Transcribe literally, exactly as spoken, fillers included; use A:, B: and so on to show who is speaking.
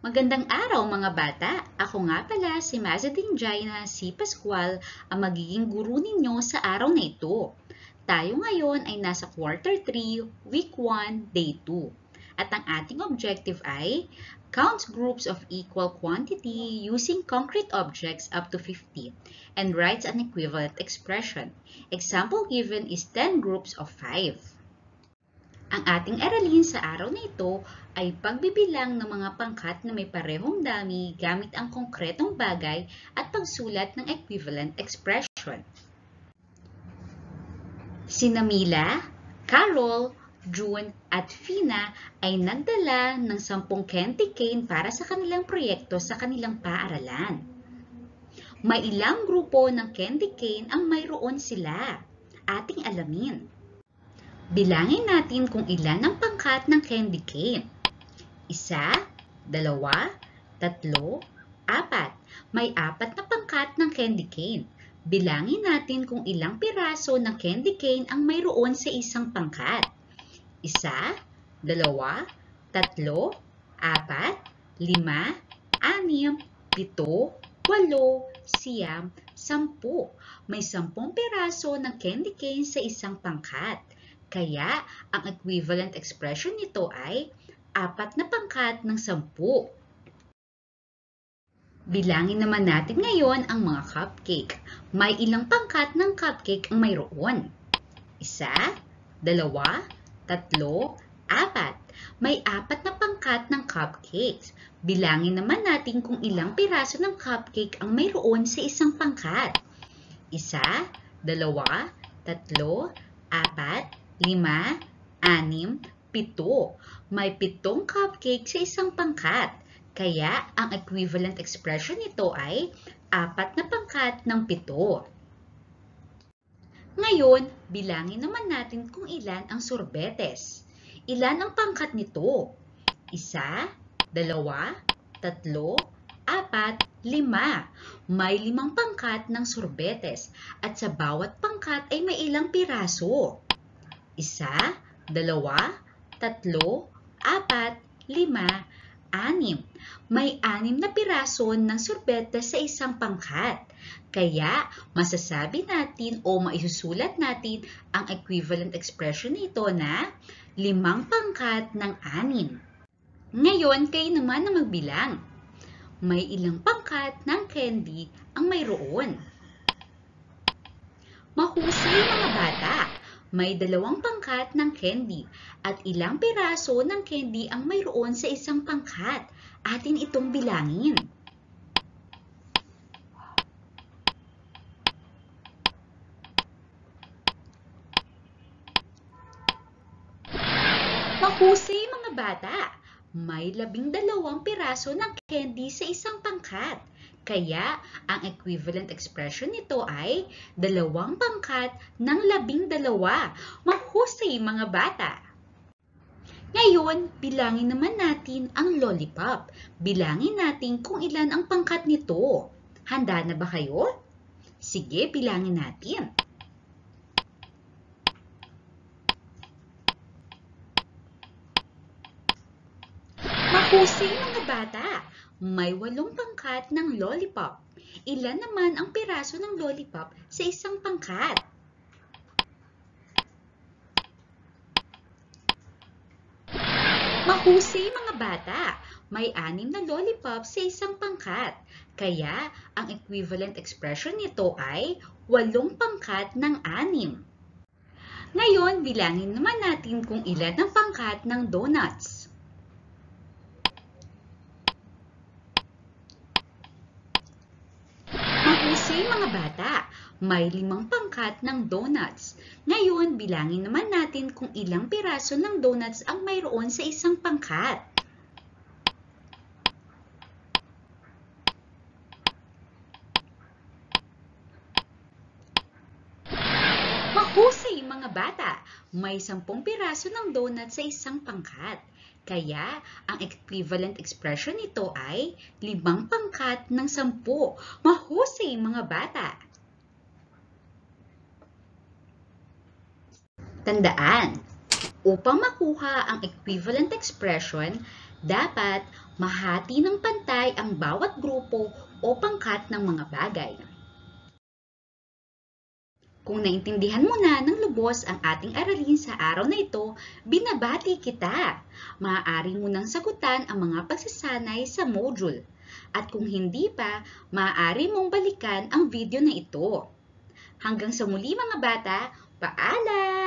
A: Magandang araw mga bata! Ako nga pala si Mazating Jaina si Pascual, ang magiging guro ninyo sa araw na ito. Tayo ngayon ay nasa Quarter three, Week one, Day two. At ang ating objective ay count groups of equal quantity using concrete objects up to fifty and writes an equivalent expression. Example given is ten groups of five. Ang ating aralin sa araw na ito ay pagbibilang ng mga pangkat na may parehong dami gamit ang konkretong bagay at pagsulat ng equivalent expression. Sina Mila, Carol, June at Fina ay nagdala ng sampung candy cane para sa kanilang proyekto sa kanilang paaralan. May ilang grupo ng candy cane ang mayroon sila. Ating alamin. Bilangin natin kung ilan ang pangkat ng candy cane. Isa, dalawa, tatlo, apat. May apat na pangkat ng candy cane. Bilangin natin kung ilang piraso ng candy cane ang mayroon sa isang pangkat. Isa, dalawa, tatlo, apat, lima, anim, pito, walo, siyam, sampu. May sampung piraso ng candy cane sa isang pangkat. Kaya, ang equivalent expression nito ay apat na pangkat ng sampu. Bilangin naman natin ngayon ang mga cupcake. May ilang pangkat ng cupcake ang mayroon? Isa, dalawa, tatlo, apat. May apat na pangkat ng cupcakes. Bilangin naman natin kung ilang piraso ng cupcake ang mayroon sa isang pangkat. Isa, dalawa, tatlo, apat, lima, anim, pito. May pitong cupcake sa isang pangkat. Kaya, ang equivalent expression nito ay apat na pangkat ng pito. Ngayon, bilangin naman natin kung ilan ang sorbetes. Ilan ang pangkat nito? Isa, dalawa, tatlo, apat, lima. May limang pangkat ng sorbetes at sa bawat pangkat ay may ilang piraso. Isa, dalawa, tatlo, apat, lima, anim. May anim na piraso ng sorbetes sa isang pangkat. Kaya, masasabi natin o maisusulat natin ang equivalent expression nito na limang pangkat ng anim. Ngayon, kayo naman ang magbilang. May ilang pangkat ng candy ang mayroon? Mahusay mga bata! May dalawang pangkat ng candy at ilang piraso ng candy ang mayroon sa isang pangkat. Atin itong bilangin. Mahusay mga bata! May labing dalawang piraso ng candy sa isang pangkat. Kaya, ang equivalent expression nito ay dalawang pangkat ng labing dalawa. Mahusay mga bata! Ngayon, bilangin naman natin ang lollipop. Bilangin natin kung ilan ang pangkat nito. Handa na ba kayo? Sige, bilangin natin. Mahusay mga bata! May walong pangkat ng lollipop. Ilan naman ang piraso ng lollipop sa isang pangkat? Mahusay mga bata! May anim na lollipop sa isang pangkat. Kaya, ang equivalent expression nito ay walong pangkat ng anim. Ngayon, bilangin naman natin kung ilan ang pangkat ng donuts. Mahusay mga bata! May limang pangkat ng donuts. Ngayon, bilangin naman natin kung ilang piraso ng donuts ang mayroon sa isang pangkat. Mahusay mga bata! May sampung piraso ng donuts sa isang pangkat. Kaya, ang equivalent expression nito ay limang pangkat ng sampu. Mahusay mga bata! Tandaan, upang makuha ang equivalent expression, Dapat mahati ng pantay ang bawat grupo o pangkat ng mga bagay. Kung naintindihan mo na ng lubos ang ating aralin sa araw na ito, binabati kita. Maaari mo nang sagutan ang mga pagsasanay sa module. At kung hindi pa, maaari mong balikan ang video na ito. Hanggang sa muli mga bata, paalam!